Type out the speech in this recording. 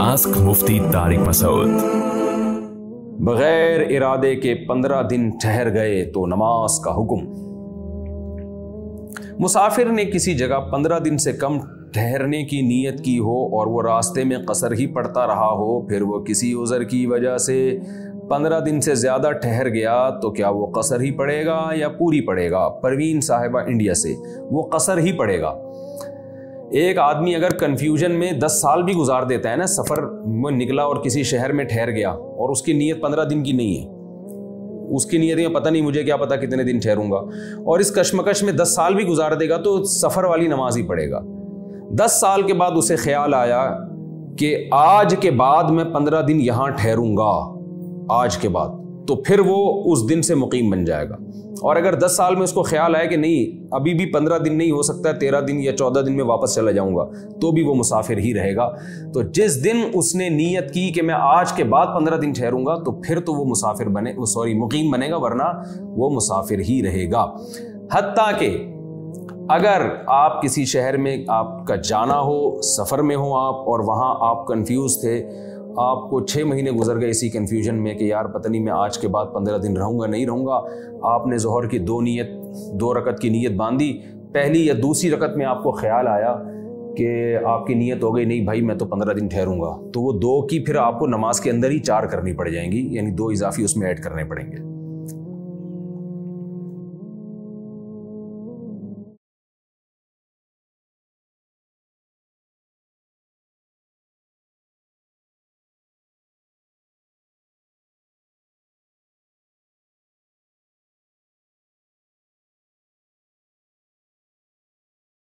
Ask मुफ्ती तारिक मसूद। बगैर इरादे के 15 दिन ठहर गए तो नमाज का हुक्म। मुसाफिर ने किसी जगह 15 दिन से कम ठहरने की नीयत की हो और वो रास्ते में कसर ही पड़ता रहा हो, फिर वो किसी उज़र की वजह से 15 दिन से ज़्यादा ठहर गया तो क्या वो कसर ही पड़ेगा या पूरी पड़ेगा? परवीन साहिबा इंडिया से, वो कसर ही पड़ेगा। एक आदमी अगर कन्फ्यूजन में 10 साल भी गुजार देता है ना, सफ़र में निकला और किसी शहर में ठहर गया और उसकी नीयत 15 दिन की नहीं है, उसकी नीयत में पता नहीं, मुझे क्या पता कितने दिन ठहरूंगा, और इस कश्मकश में 10 साल भी गुजार देगा तो सफ़र वाली नमाज ही पड़ेगा। 10 साल के बाद उसे ख्याल आया कि आज के बाद मैं 15 दिन यहाँ ठहरूंगा, आज के बाद, तो फिर वो उस दिन से मुकीम बन जाएगा। और अगर 10 साल में उसको ख्याल आया कि नहीं अभी भी 15 दिन नहीं हो सकता, 13 दिन या 14 दिन में वापस चला जाऊंगा, तो भी वो मुसाफिर ही रहेगा। तो जिस दिन उसने नीयत की कि मैं आज के बाद 15 दिन ठहरूंगा, तो फिर तो वो मुसाफिर मुकीम बनेगा, वरना वो मुसाफिर ही रहेगा। हत्ता कि अगर आप किसी शहर में आपका जाना हो, सफ़र में हो आप, और वहाँ आप कंफ्यूज थे, आपको 6 महीने गुजर गए इसी कन्फ्यूजन में कि यार पता नहीं मैं आज के बाद 15 दिन रहूँगा नहीं रहूँगा। आपने ज़ोहर की 2 रकत की नीयत बांधी, पहली या दूसरी रकत में आपको ख्याल आया कि आपकी नीयत हो गई नहीं भाई मैं तो 15 दिन ठहरूंगा, तो वो 2 की फिर आपको नमाज के अंदर ही 4 करनी पड़ जाएंगी, यानी 2 इजाफी उसमें ऐड करने पड़ेंगे।